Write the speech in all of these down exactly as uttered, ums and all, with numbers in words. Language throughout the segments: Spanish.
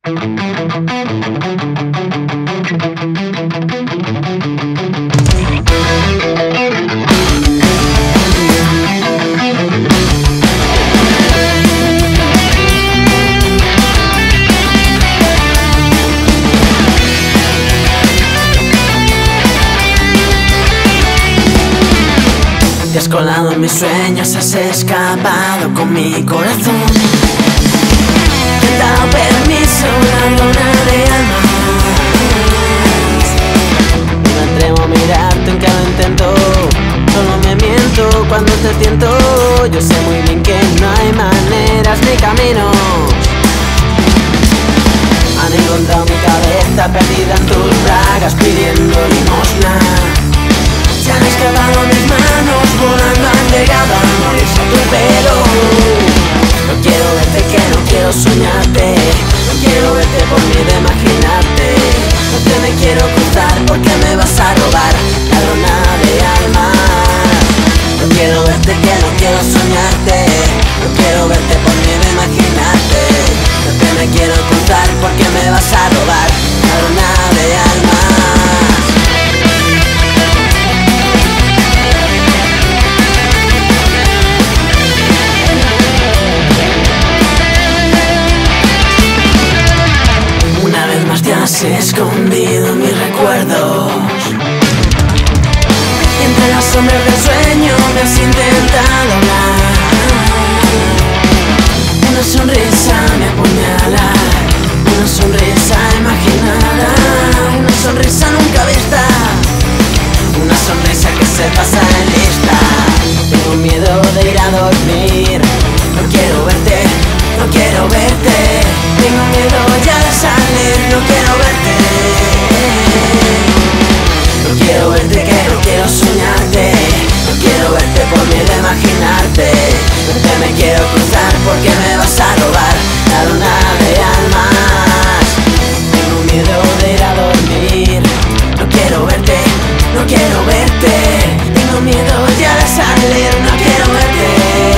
Te has colado en mis sueños, has escapado con mi corazón. Te he dado permiso, una luna de almas. No me atrevo a mirarte en cada intento, solo me miento cuando te tiento. Yo sé muy bien que no hay maneras ni caminos. Han encontrado mi cabeza perdida en tus bragas pidiendo limosna. Se han escapado mis manos, volando han llegado a morirse a tu pelo. No quiero verte, que no quiero soñarte. No quiero verte por miedo a imaginarte. No te me quiero cruzar porque me vas a robar la luna de almas. No quiero verte, que no quiero soñarte. No quiero verte por miedo a imaginarte. No te me quiero cruzar porque me vas a robar la luna de almas. Te has escondido en mis recuerdos. Entre las sombras del sueño me has intentado hablar. Una sonrisa me apuñala, una sonrisa imaginada, una sonrisa nunca vista, una sonrisa que se pasa en lista. Tengo miedo de ir a dormir, no quiero verte, no quiero verte. Tengo miedo ya de salir, no quiero verte. No quiero verte, que no quiero soñarte. No quiero verte por miedo a imaginarte. No te me quiero cruzar porque me vas a robar la luna de almas. Tengo miedo de ir a dormir, no quiero verte, no quiero verte. Tengo miedo ya de salir, no quiero verte.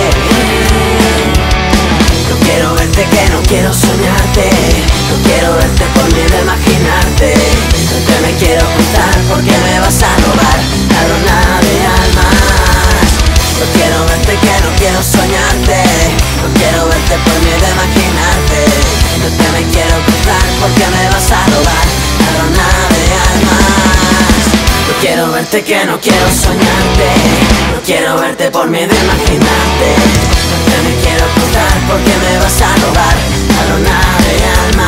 No quiero verte, que no quiero soñarte. No quiero verte por miedo a imaginarte. No te me quiero cruzar porque me vas a robar la luna de almas. No quiero verte, que no quiero soñarte. No quiero verte por miedo a imaginarte. No te me quiero cruzar porque me vas a robar la luna de almas. No quiero verte, que no quiero soñarte. No quiero verte por miedo a imaginarte. No te me quiero cruzar porque me vas a robar la luna de almas.